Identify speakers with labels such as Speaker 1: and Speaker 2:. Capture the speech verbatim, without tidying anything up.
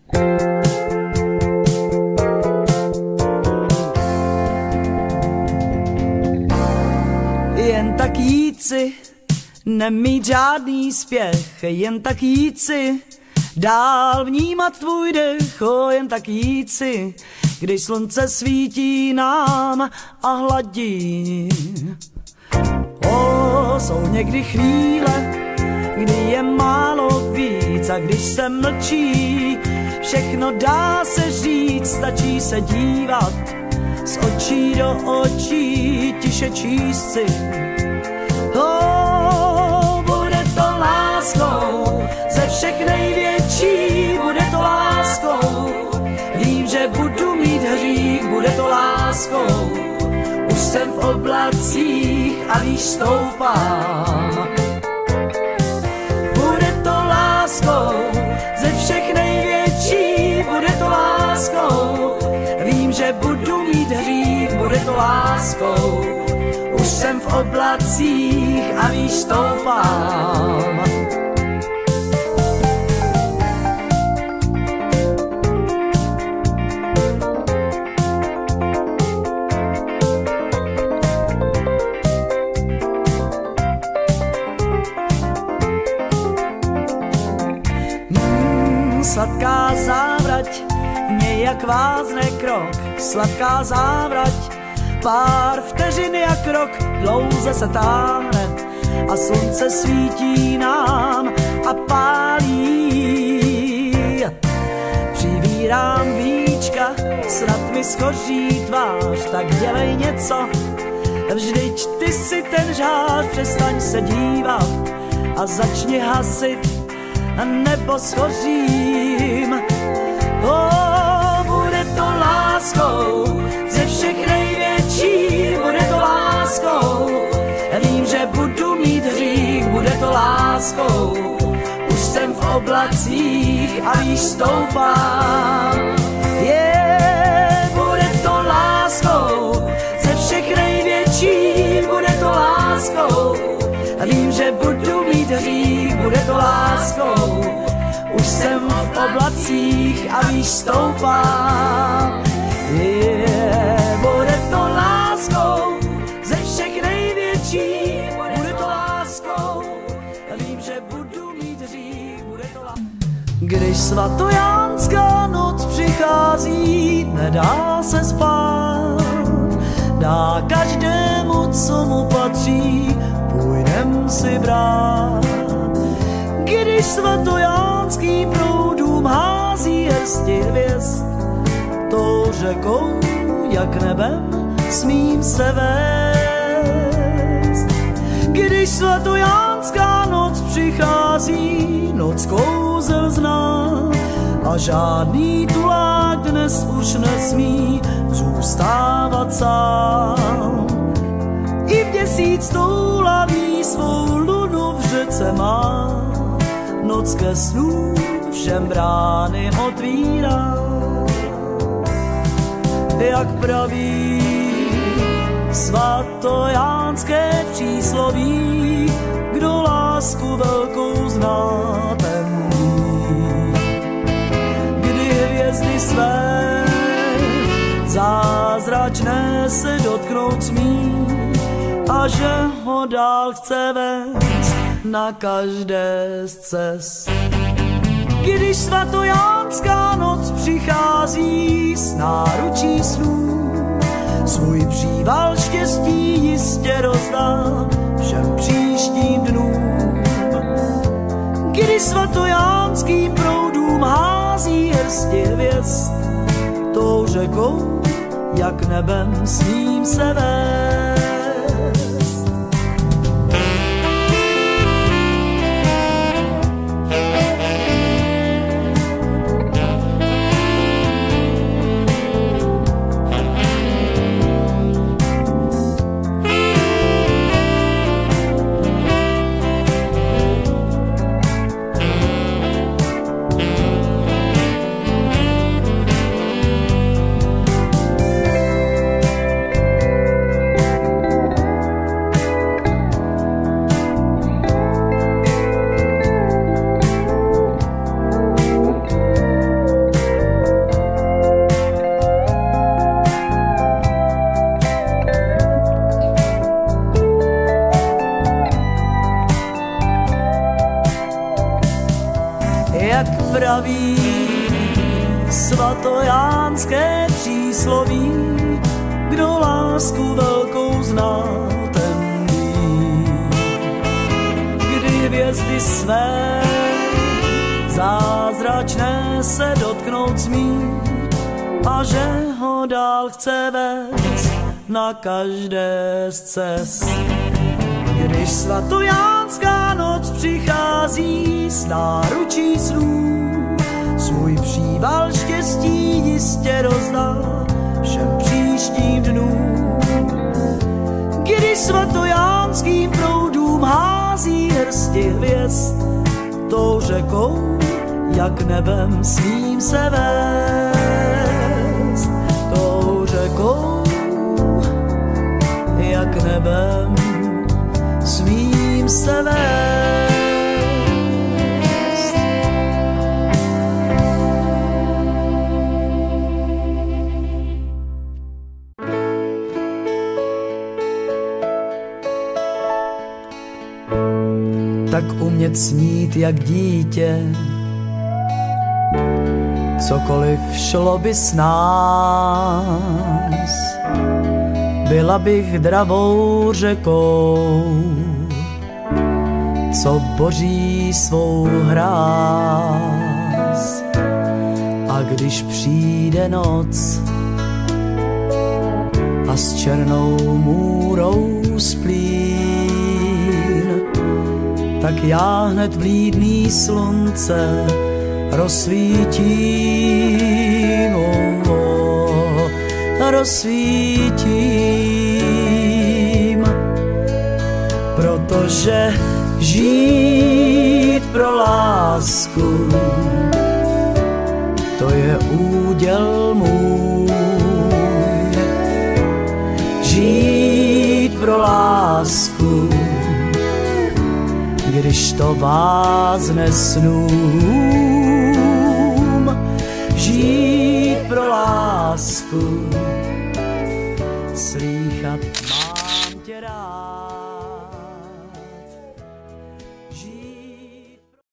Speaker 1: Jen tak jít si, nemít žádný spěch, jen tak jít si, dál vnímat tvůj dech, o, jen tak jít si, když slunce svítí nám a hladí. O, jsou někdy chvíle, kdy je málo víc a když se mlčí, všechno dá se říct, stačí se dívat z očí do očí, tiše číst si. O, bude to láskou, ze všech největší, bude to láskou. Vím, že budu mít hřích, bude to láskou. Už jsem v oblacích a výš stoupám. Bude to láskou, ze všech největší, bude to láskou. Vím, že budu mít hřích, bude to láskou. Už jsem v oblacích a výš stoupám. Mm, sladká závrať, nějak vázne krok, sladká závrať, pár vteřin jak rok, dlouze se táhne a slunce svítí nám a pálí. Přivírám víčka, snad mi schoří tvář, tak dělej něco, vždyť ty si ten žář, přestaň se dívat a začni hasit, nebo schořím. O, bude to láskou, ze všech největší, bude to láskou. Vím, že budu mít hřích, bude to láskou. Už jsem v oblacích a výš stoupám. Je, bude to láskou, ze všech největší, bude to láskou. Vím, že budu mít hřích, bude to láskou. Už jsem v oblacích a výš stoupám. Yeah, bude to láskou, ze všech největší, bude to láskou. Vím, že budu mít hřích, bude to láskou. Když svatojánská noc přichází, nedá se spát, dá každému, co mu patří, půjdem si brát. Když svatojánský proudům hází hrsti hvězd, tou řekou, jak nebem, smím se vést. Když svatojánská noc přichází, noc kouzel zná a žádný tulák dnes už nesmí zůstávat sám. I v měsíc toulaví svou lunu v řece má, noc ke snu všem brány otvírá. Jak praví svatojánské přísloví, kdo lásku velkou zná, ten ví. Kdy hvězdy své zázračné se dotknout smí a že ho dál chce vést na každé z cest. Když svatojánská noc přichází s náručí snů, svůj příval štěstí jistě rozdá všem příštím dnům. Když svatojánský proudům hází hrsti hvězd, tou řekou, jak nebem smím se vést. praví svatojánské přísloví, kdo lásku velkou zná, ten ví, kdy hvězdy své zázračné se dotknout smí a že ho dál chce vést na každé z cest. Když svatojánská noc přichází s náručí snů, svůj příval štěstí jistě rozdá všem příštím dnům. Když svatojánským proudům hází hrsti hvězd, tou řekou, jak nebem smím se vést, tou řekou, jak nebem smím se vést. Tak umět snít jak dítě, cokoliv šlo by s nás, byla bych dravou řekou, co boří svou hráz. A když přijde noc a s černou můrou splín, tak já hned vlídný slunce rozsvítím, oh, oh, rozsvítím, protože žít pro lásku, to je úděl můj. Žít pro lásku, když to vázne snům. Žít pro lásku, slýchat mám tě rád.